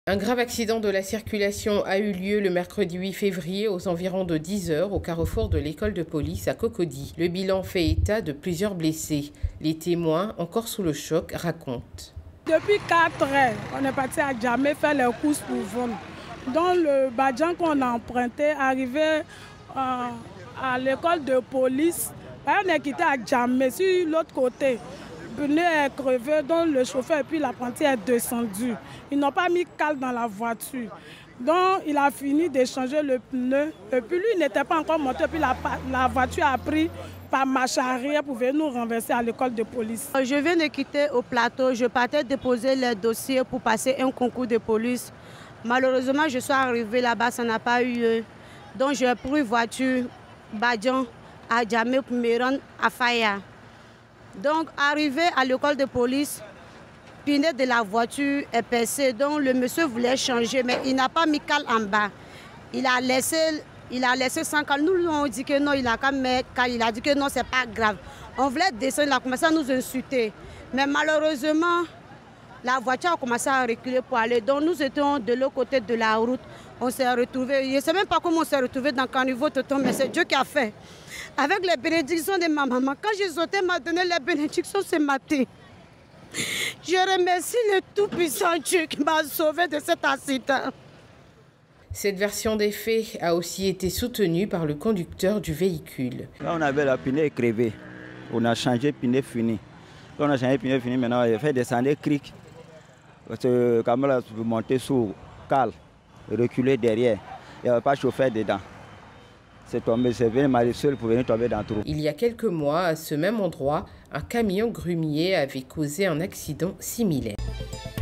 Un grave accident de la circulation a eu lieu le mercredi 8 février aux environs de 10 h au carrefour de l'école de police à Cocody. Le bilan fait état de plusieurs blessés. Les témoins, encore sous le choc, racontent. Depuis 4 heures, on est parti à Djamé faire les courses pour vendre. Donc le Badjan qu'on a emprunté, arrivé à l'école de police, on est quitté à Djamé sur l'autre côté. Le pneu est crevé, donc le chauffeur et puis l'apprenti est descendu. Ils n'ont pas mis cale dans la voiture. Donc il a fini d'échanger le pneu. Et puis lui, il n'était pas encore monté. Puis la voiture a pris par marche arrière pour venir nous renverser à l'école de police. Je viens de quitter au plateau. Je partais déposer les dossiers pour passer un concours de police. Malheureusement, je suis arrivée là-bas, ça n'a pas eu lieu. Donc j'ai pris une voiture Badjan à Djamé pour me rendre à Faya. Donc, arrivé à l'école de police, le pneu de la voiture est percé. Donc, le monsieur voulait changer, mais il n'a pas mis cale en bas. Il a laissé sans cale. Nous lui avons dit que non, il a quand même cale. Il a dit que non, c'est pas grave. On voulait descendre, il a commencé à nous insulter. Mais malheureusement, la voiture a commencé à reculer pour aller. Donc, nous étions de l'autre côté de la route. On s'est retrouvés. Je ne sais même pas comment on s'est retrouvés dans Caniveau Toton, mais c'est Dieu qui a fait. Avec les bénédictions de ma maman, quand j'ai sauté, m'a donné les bénédictions ce matin. Je remercie le tout-puissant Dieu qui m'a sauvé de cet accident. Cette version des faits a aussi été soutenue par le conducteur du véhicule. Là, on avait le pneu crevé. On a changé le pneu fini. Quand on a changé le pneu fini, maintenant, il a fait descendre le cric. Parce que quand on a monté sous cale, reculer derrière, il n'y avait pas de chauffeur dedans. C'est tombé, c'est venu Marie seule pour venir tomber dans le trou. Il y a quelques mois, à ce même endroit, un camion grumier avait causé un accident similaire.